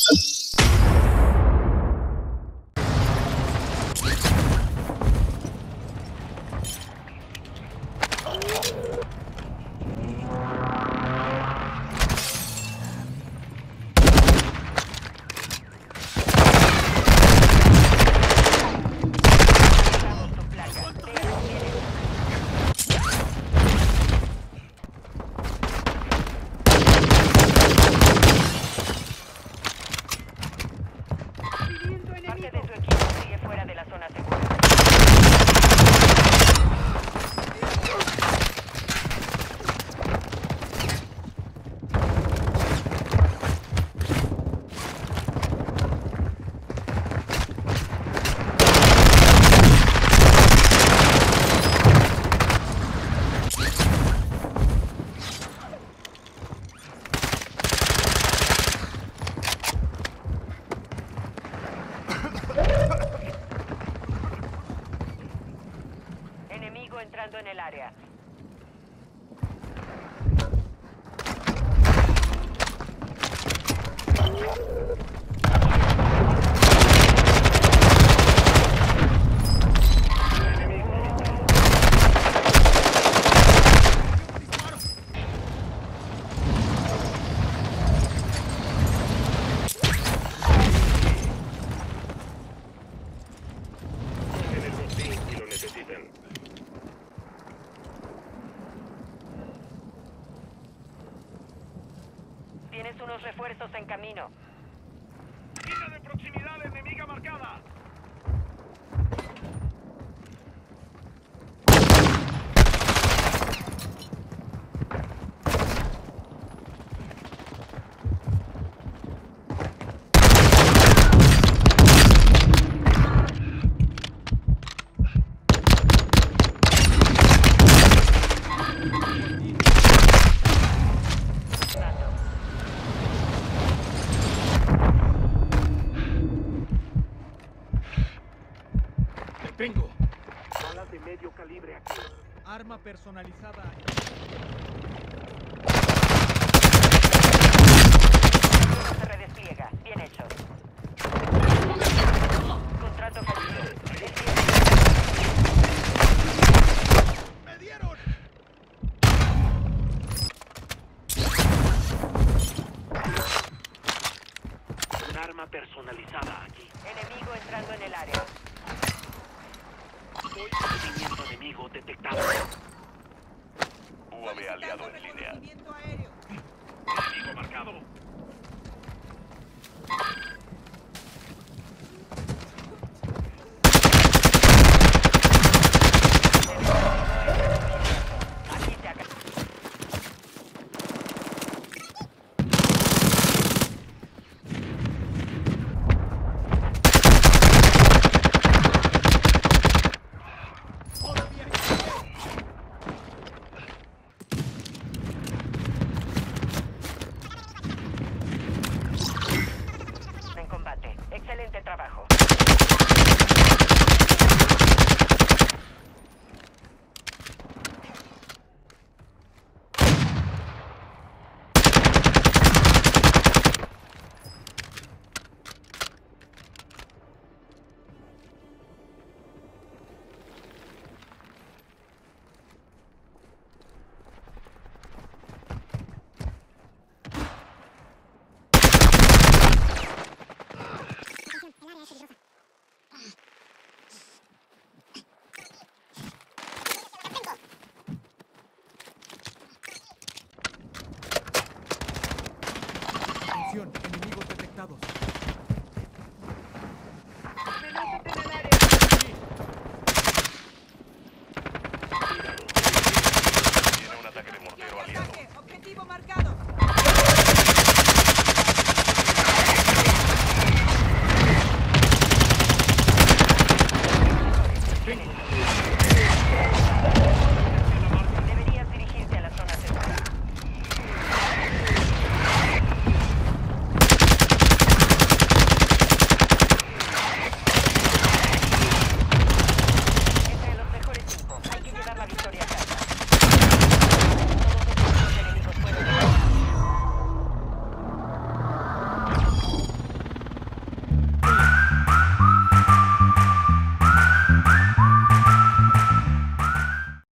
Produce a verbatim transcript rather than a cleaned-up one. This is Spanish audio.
Parte de su equipo sigue fuera de la zona segura. Enemigo entrando en el área. En el botín y lo necesitan. Tienes unos refuerzos en camino. Mina de proximidad enemiga marcada. Tengo Balas de medio calibre aquí. arma personalizada. Uno se redespliega. Bien hecho. Contrato fallido. ¡Me dieron! Un arma personalizada aquí. Enemigo entrando en el área. Movimiento enemigo detectado. U A V aliado en línea. Reconocimiento aéreo. Enemigo marcado.